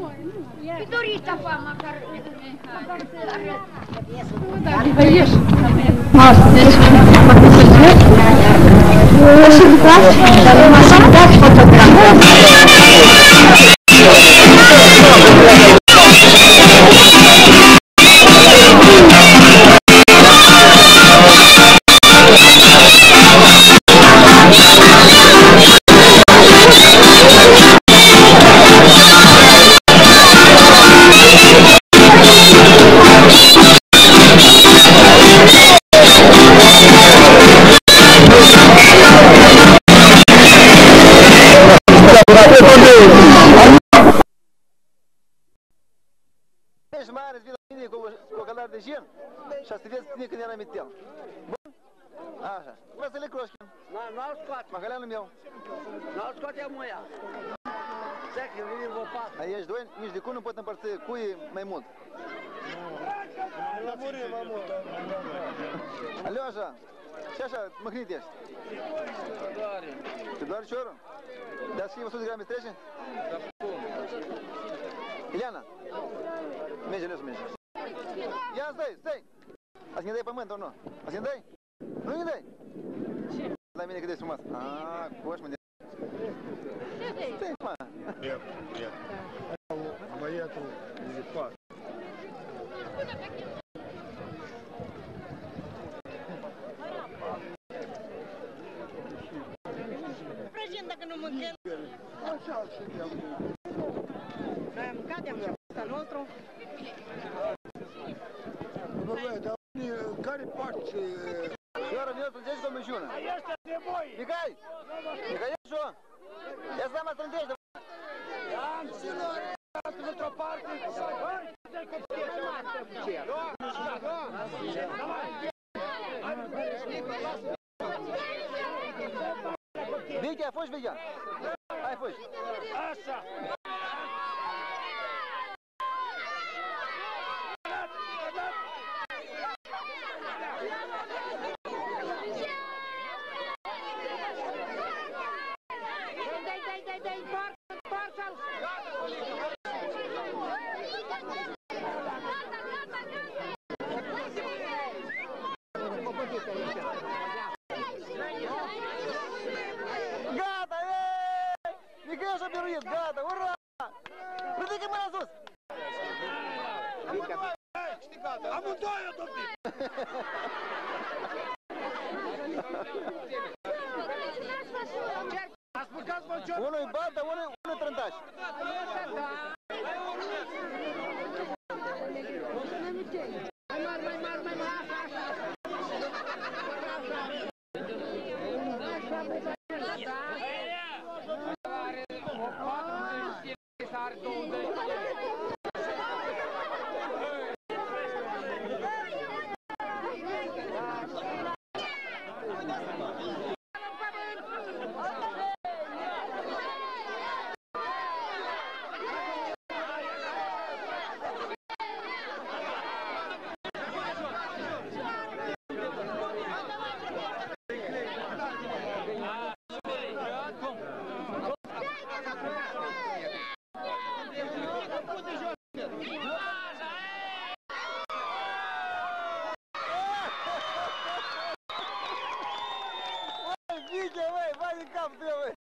Pe doriți afa, măcar să arăt. Da, ieși. Asta, deci, și lucrați, așa dați fotografii. Ești mare, îți vii la mine cu căldar de gen și să vezi tine când era mitel. Bun? Așa. Vasile Croșkin. Nu-l scoate. Mahaleanul meu. Nu-l scoate muia. Stai că vine vă pat. Aici doi, nici de cum nu pot împărți cuii mai mult. La murim, mamă. Aleu așa. Și așa, măhnit ești. Te doare ciorul? Dați și 100 de grame trece? Da, cum? Ileana. Merge, Leu, să merge. Ia, stai! Ați ne dai pământ, ori nu? Ați ne dai? Nu ne dai? Ce? La mine cât de frumos. Aaa, coș, mă de... Stai, mă! Нет. Моя-то не пас. Prăjim dacă nu mâncăm. Așa și eu. Noi am mâncat, am început al nostru. Băi, dar care parte? Iora, mi-o strângești cu mișună. Este de voi! Mihai! Mihai, ești o? Ia să mă strângești, Am ținut într-o parte. Hai, copii, Vicky, ai fost, Vicky? Ai fost. Așa! Dai, toarță-l! Gata, ei! Mihai așa biruit, gata, ura! Ridică mâna sus! Amândoi, domnule! Ați mâncat măcior? Unul-i baltă, unul-i trântaș. Vicky, vai, vai de cap tău, băi!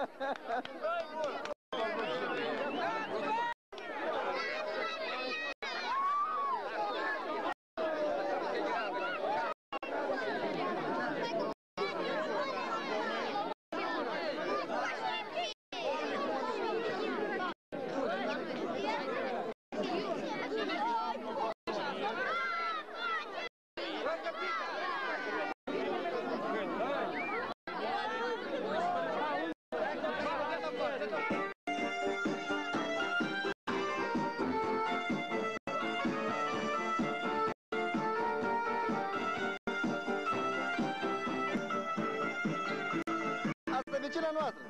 Vecina noastră.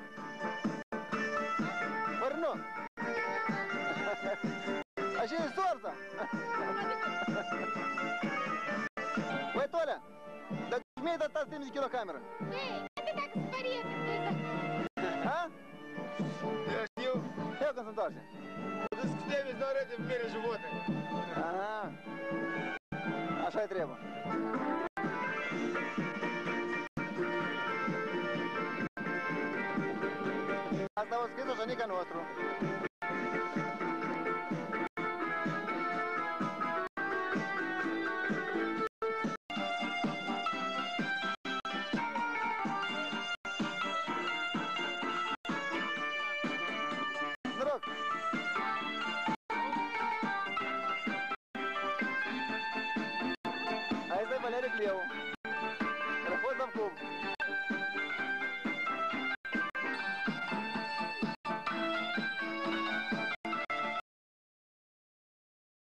Ori nu? Așa e soarta. Băi, Tolea, dar mi-ai dat azi 30 kg cameră? Ei, atâta că spărie. Ha? Eu știu. Ia când se întoarce. zis că trebuie să arăte în mine животное. Aha. Așa-i treaba. Asta o scris-o sonica nostru. Noroc! Asta e Valeriu Cleu. Răfost am cum.